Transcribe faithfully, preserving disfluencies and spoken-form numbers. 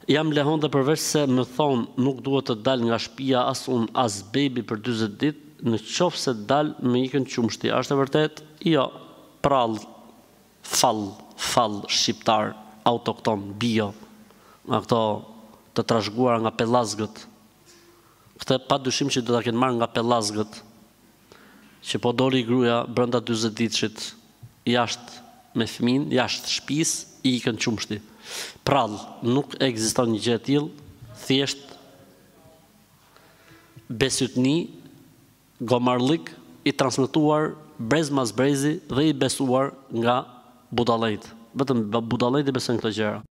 Jam lehon dhe përveç se më thonë nuk duhet të dal nga shtëpia as unë as bebi për dyzet ditë, në qoftë se dal me ikën qumshti. A është e vërtet? Jo, prall, fall, fall shqiptar, autokton, bio, nga këto të trashëguara nga pellazgët. Këtë pa dyshim që do ta kenë marrë nga pellazgët, që po doli gruaja brenda dyzet ditëshit jashtë me fëmin, jashtë shtëpisë, i ikën qumshti. Prall, nuk ekziston një gjë e tillë, thjesht besytni, gomarlik, i transmetuar brez mas brezi dhe i besuar nga budallëjt. Vetëm budallëjt i besojnë këto gjëra.